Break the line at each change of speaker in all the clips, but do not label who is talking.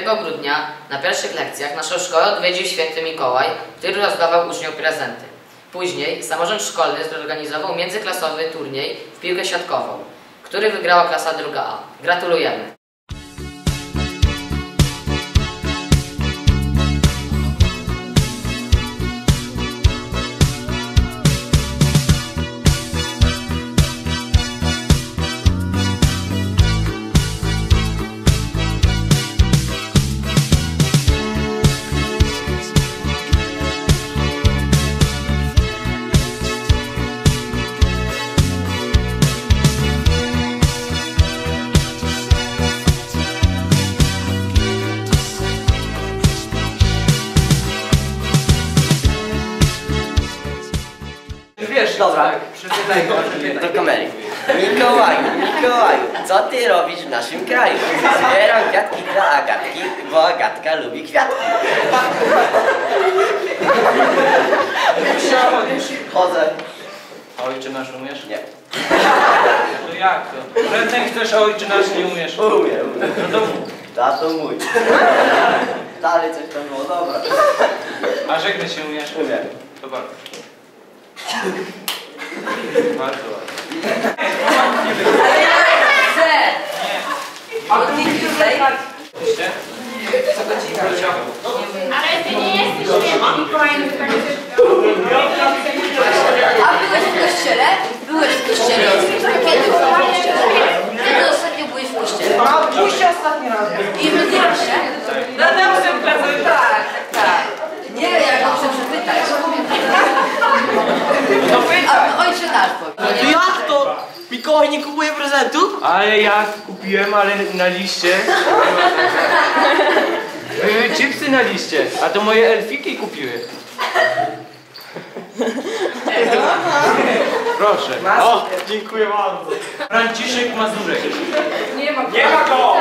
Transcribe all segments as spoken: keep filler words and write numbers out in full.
piątego grudnia na pierwszych lekcjach naszą szkołę odwiedził święty Mikołaj, który rozdawał uczniom prezenty. Później samorząd szkolny zorganizował międzyklasowy turniej w piłkę siatkową, który wygrała klasa druga A. Gratulujemy!
Wiesz, dobra, przeczytaj go do kamery. Mikołaju, Mikołaju, co ty robisz w naszym kraju? Zbieram kwiatki dla Agatki, bo Agatka lubi kwiatki. Chodzę.
A ojczy nasz umiesz?
Nie.
No jak to? Prezent chcesz, a ojczy nasz nie umiesz?
Umiem, umiem.
No to...
Tato mój. Dalej coś tam było, dobra.
A żegnać się umiesz?
Umiem.
To bardzo. Bardzo ładnie.
Ale ja chcę! A ty nie tutaj?
Widzicie?
Co godzina?
Ale ty nie jesteś świętym Mikołajem, to tak się...
A byłeś w kościele? Byłeś w kościele. Kiedy byłeś w kościele? Kiedy ostatnio byłeś w kościele?
No, pójście ostatni raz.
I myliłeś się?
Na naszym placu.
Tak, tak, tak. Nie, ja muszę przepytać.
No
A
pytaj.
no, ojcze nasz powie.
No jak to? Mikołaj nie kupuje prezentów?
Ale ja kupiłem, ale na liście. Były chipsy na liście, a to moje elfiki kupiły. Proszę. O, dziękuję bardzo. Franciszek Mazurek.
Nie ma. Nie ma go!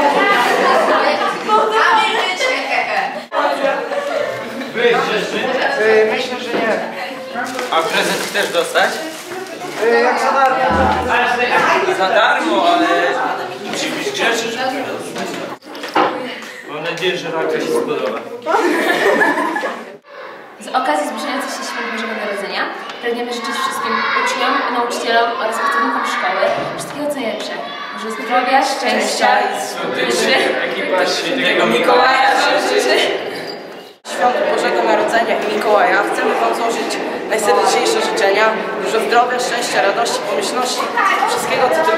Wy, Rzeszy?
Myślę, że nie.
A prezent chcesz dostać?
Jak za darmo.
Za darmo, ale musi być grzeczny, żeby dostać. Mam nadzieję, że Raka się spodoba.
Z okazji zbliżających się świąt Bożego Narodzenia pragniemy życzyć wszystkim uczniom, nauczycielom oraz pracownikom szkoły wszystkiego co najlepsze. Dużo zdrowia, szczęścia,
Słodyczy, ekipa świętego Mikołaja.
Świąt Bożego Narodzenia i Mikołaja chcemy Wam złożyć najserdeczniejsze życzenia. Dużo zdrowia, szczęścia, radości, pomyślności, wszystkiego co